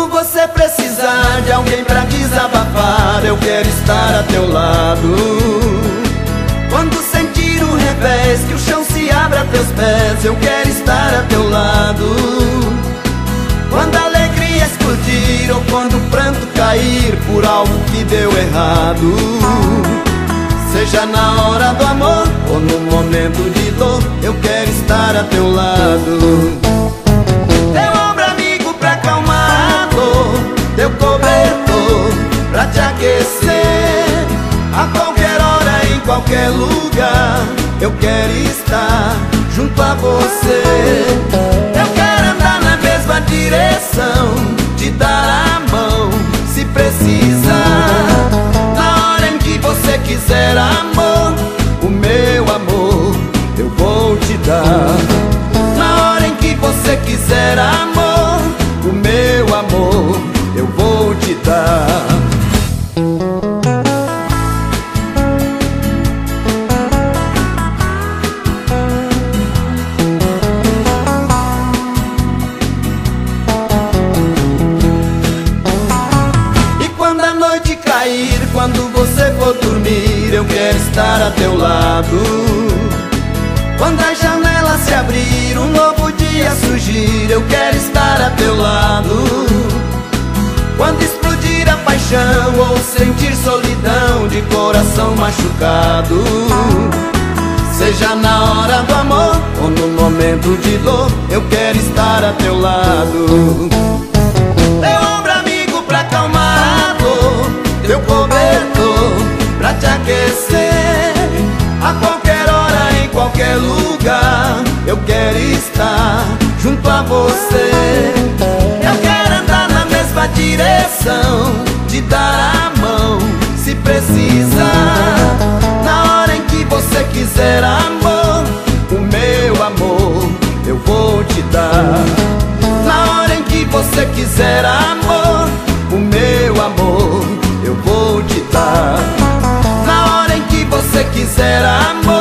você precisar de alguém pra desabafar, eu quero estar a teu lado. Quando sentir um revés, que o chão se abra a teus pés, eu quero estar a teu lado. Quando a alegria explodir ou quando o pranto cair por algo que deu errado, seja na hora do amor ou no momento de dor, eu quero estar a teu lado. Teu ombro amigo pra acalmar a dor, teu cobertor pra te aquecer. A qualquer hora, em qualquer lugar, eu quero estar junto a você. Eu quero andar na mesma direção, te dar a mão se precisar. Na hora em que você quiser amor, o meu amor eu vou te dar. Na hora em que você quiser amor, o meu amor eu vou te dar. Quando você for dormir, eu quero estar a teu lado. Quando a janela se abrir, um novo dia surgir, eu quero estar a teu lado. Quando explodir a paixão ou sentir solidão de coração machucado, seja na hora do amor ou no momento de dor, eu quero estar a teu lado. Teu ombro amigo pra acalmar a dor, teu cobertor pra te aquecer. A qualquer hora, em qualquer lugar, eu quero estar junto a você. Eu quero andar na mesma direção, te dar a mão se precisar. Na hora em que você quiser amor, o meu amor eu vou te dar. Na hora em que você quiser amor, o meu amor eu vou te dar. Na hora em que você quiser amor,